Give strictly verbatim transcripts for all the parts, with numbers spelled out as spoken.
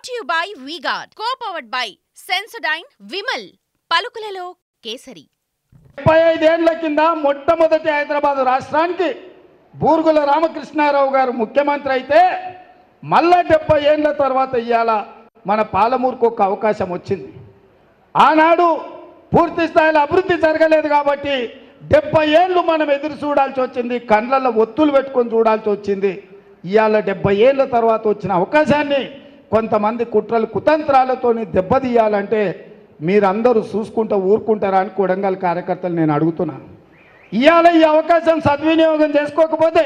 Brought to you by V-Guard, co-powered by Sensodyne, Vimal, పలుకులలో kesari. ముప్పై ఐదేళ్ల కింద మొట్టమొదటి హైదరాబాద్ రాష్ట్రానికి బూర్గుల రామకృష్ణారావు గారు ముఖ్యమంత్రి అయితే మళ్ళా డెబ్బై ఏళ్ల తర్వాత ఇవాళ మన పాలమూరుకు ఒక అవకాశం వచ్చింది. ఆనాడు పూర్తి స్థాయిలో అభివృద్ధి జరగలేదు కాబట్టి డెబ్బై ఏళ్ళు మనం ఎదురు చూడాల్సి వచ్చింది, కండ్లలో ఒత్తులు పెట్టుకొని చూడాల్సి వచ్చింది. ఇవాళ డెబ్బై ఏళ్ళ తర్వాత వచ్చిన అవకాశాన్ని కొంతమంది కుట్రలు కుతంత్రాలతో దెబ్బతీయాలంటే మీరందరూ చూసుకుంటూ ఊరుకుంటారా అని కొడంగల్ కార్యకర్తలు నేను అడుగుతున్నాను. ఇవాళ ఈ అవకాశం సద్వినియోగం చేసుకోకపోతే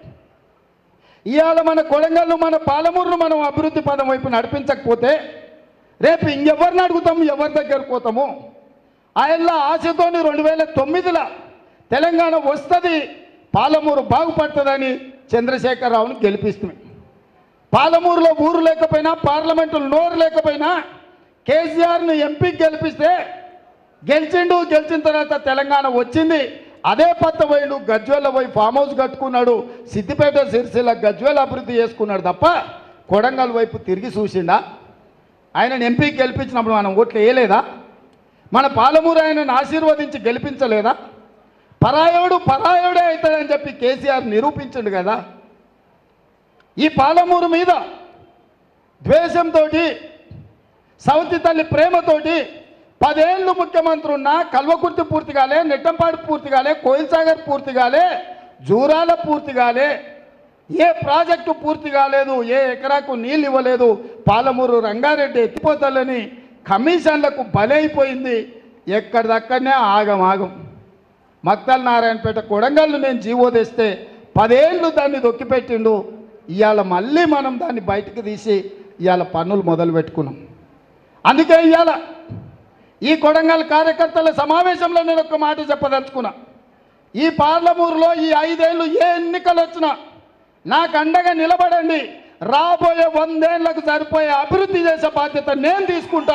ఇవాళ మన కొడంగల్ను మన పాలమూరును మనం అభివృద్ధి పదం వైపు నడిపించకపోతే రేపు ఇంకెవరిని అడుగుతాము, ఎవరి దగ్గరకు పోతాము? ఆయన ఆశతోని రెండు వేల తొమ్మిదిలో తెలంగాణ వస్తుంది, పాలమూరు బాగుపడుతుందని చంద్రశేఖరరావును గెలిపిస్తుంది. పాలమూరులో ఊరు లేకపోయినా పార్లమెంటులో నోరు లేకపోయినా కేసీఆర్ని ఎంపీకి గెలిపిస్తే గెలిచిండు. గెలిచిన తర్వాత తెలంగాణ వచ్చింది. అదే పత్త పోయిండు, గజ్వేల పోయి ఫామ్ హౌస్ కట్టుకున్నాడు, సిద్దిపేట సిరిసిల్ల గజ్వేల అభివృద్ధి చేసుకున్నాడు తప్ప కొడంగల్ వైపు తిరిగి చూసిండా? ఆయనను ఎంపీకి గెలిపించినప్పుడు మనం ఓట్లు వేయలేదా? మన పాలమూరు ఆయనను ఆశీర్వదించి గెలిపించలేదా? పరాయుడు పరాయుడే అవుతాడని చెప్పి కేసీఆర్ నిరూపించండు కదా. ఈ పాలమూరు మీద ద్వేషంతో సౌతి తల్లి ప్రేమతోటి పదేళ్ళు ముఖ్యమంత్రి ఉన్నా కల్వకుర్తి పూర్తి కాలే, నెట్టంపాడు పూర్తి కాలే, కోయిల్సాగర్ పూర్తి కాలే, జూరాల పూర్తి కాలే, ఏ ప్రాజెక్టు పూర్తి కాలేదు, ఏ ఎకరాకు నీళ్ళు ఇవ్వలేదు. పాలమూరు రంగారెడ్డి ఎత్తిపోతలని కమిషన్లకు బలైపోయింది. ఎక్కడిదక్కడనే ఆగం ఆగం. మక్తల్ నారాయణపేట కొడంగల్ను నేను జీవో తెస్తే పదేళ్ళు దాన్ని దొక్కిపెట్టిండు. ఇవాళ మళ్ళీ మనం దాన్ని బయటకు తీసి ఇవాళ పన్నులు మొదలు పెట్టుకున్నాం. అందుకే ఇవాళ ఈ కొడంగల్ కార్యకర్తల సమావేశంలో నేను ఒక మాట చెప్పదలుచుకున్నా. ఈ పార్లమూరులో ఈ ఐదేళ్ళు ఏ ఎన్నికలు వచ్చినా నాకు అండగా నిలబడండి. రాబోయే వందేళ్లకు సరిపోయే అభివృద్ధి చేసే బాధ్యత నేను తీసుకుంటా.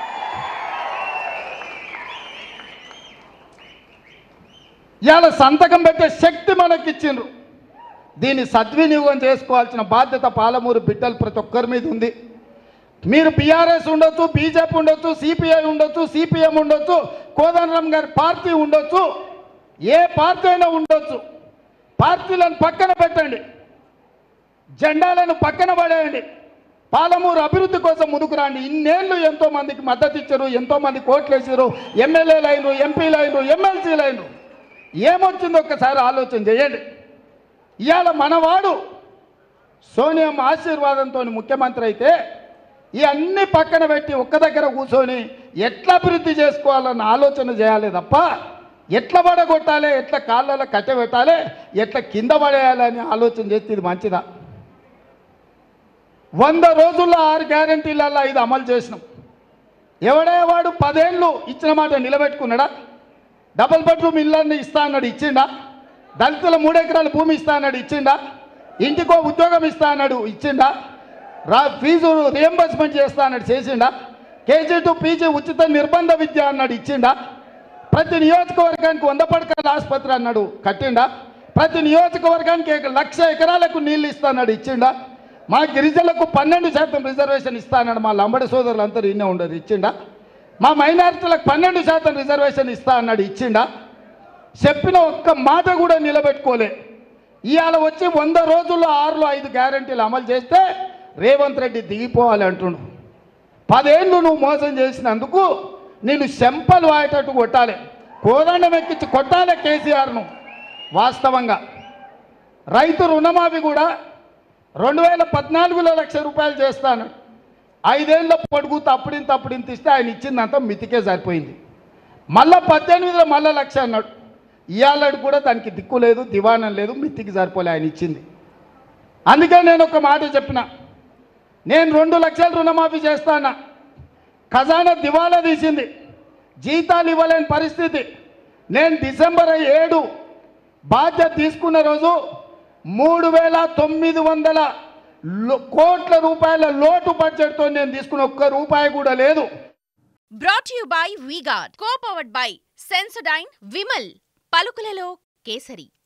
ఇవాళ సంతకం పెట్టే శక్తి మనకిచ్చిండ్రు. దీన్ని సద్వినియోగం చేసుకోవాల్సిన బాధ్యత పాలమూరు బిడ్డలు ప్రతి ఒక్కరి మీద ఉంది. మీరు బీఆర్ఎస్ ఉండొచ్చు, బీజేపీ ఉండొచ్చు, సిపిఐ ఉండొచ్చు, సిపిఎం ఉండొచ్చు, కోదండరాం గారి పార్టీ ఉండొచ్చు, ఏ పార్టీ అయినా ఉండొచ్చు. పార్టీలను పక్కన పెట్టండి, జెండాలను పక్కన పడేయండి. పాలమూరు అభివృద్ధి కోసం ముందుకు రండి. ఇన్నేళ్ళు ఎంతో మందికి మద్దతు ఇచ్చారు, ఎంతో మంది కోట్లు వేసారు, ఎమ్మెల్యేలు అయినరు, ఎంపీలు అయినరు, ఎమ్మెల్సీలు అయినరు. ఏమొచ్చిందో ఒక్కసారి ఆలోచన చేయండి. ఇవాళ మనవాడు సోనియమ్మ ఆశీర్వాదంతో ముఖ్యమంత్రి అయితే ఇవన్నీ పక్కన పెట్టి ఒక్క దగ్గర కూర్చొని ఎట్లా అభివృద్ధి చేసుకోవాలన్న ఆలోచన చేయాలి తప్ప ఎట్లా పడగొట్టాలి, ఎట్లా కాళ్ళలో కట్టె పెట్టాలి, ఎట్లా కింద పడేయాలని ఆలోచన చేస్తే ఇది మంచిదా? వంద రోజుల్లో ఆరు గ్యారంటీలలో ఇది అమలు చేసినాం. ఎవడే వాడు పదేళ్ళు ఇచ్చిన మాట నిలబెట్టుకున్నాడా? డబుల్ బెడ్రూమ్ ఇళ్ళని ఇస్తా అన్నాడు, ఇచ్చిండా? దళితుల మూడెకరాల భూమి ఇస్తా అన్నాడు, ఇచ్చిండా? ఇంటికో ఉద్యోగం ఇస్తా అన్నాడు, ఇచ్చిండా? రా ఫీజు రియంబర్స్మెంట్ చేస్తా అన్నాడు, చేసిండా? కేజీ టు పీజీ ఉచిత నిర్బంధ విద్య అన్నాడు, ఇచ్చిండా? ప్రతి నియోజకవర్గానికి వంద పడకల ఆసుపత్రి అన్నాడు, కట్టిండా? ప్రతి నియోజకవర్గానికి లక్ష ఎకరాలకు నీళ్ళు ఇస్తా అన్నాడు, ఇచ్చిండా? మా గిరిజనులకు పన్నెండు శాతం రిజర్వేషన్ ఇస్తా అన్నాడు, మా లంబడి సోదరులు అందరూ ఇన్నే ఉండదు, ఇచ్చిండా? మా మైనారిటీలకు పన్నెండు శాతం రిజర్వేషన్ ఇస్తా అన్నాడు, ఇచ్చిండా? చెప్పిన ఒక్క మాట కూడా నిలబెట్టుకోలే. ఇవాళ వచ్చి వంద రోజుల్లో ఆరులో ఐదు గ్యారంటీలు అమలు చేస్తే రేవంత్ రెడ్డి దిగిపోవాలి అంటుండు. పదేళ్ళు నువ్వు మోసం చేసినందుకు నేను చెంపలు వాయేటట్టు కొట్టాలి, కోదండం ఎక్కించి కొట్టాలి కేసీఆర్ను. వాస్తవంగా రైతు రుణమాఫీ కూడా రెండు వేల పద్నాలుగులో లక్ష రూపాయలు చేస్తాను, ఐదేళ్ల పొడుగుతూ అప్పుడింత అప్పుడింత ఇస్తే ఆయన ఇచ్చిందంతా మితికే సరిపోయింది. మళ్ళా పద్దెనిమిదిలో మళ్ళా లక్ష అన్నాడు. ఇవాళ కూడా దానికి దిక్కు లేదు, దివాణం లేదు, మితికి సరిపోలే ఆయన ఇచ్చింది. అందుకే నేను ఒక మాట చెప్పిన, నేను రెండు లక్షల రుణమాఫీ చేస్తానా, ఖజానా దివాలా తీసింది, జీతాలు ఇవ్వలేని పరిస్థితి. నేను డిసెంబర్ ఏడు బాధ్యత తీసుకున్న రోజు మూడు వేల తొమ్మిది వందల కోట్ల రూపాయల లోటు బడ్జెట్తో నేను తీసుకున్న ఒక్క రూపాయి కూడా లేదు. Brought to you by V-Guard, co-powered by Sensodyne, Vimal, పలుకులలో kesari.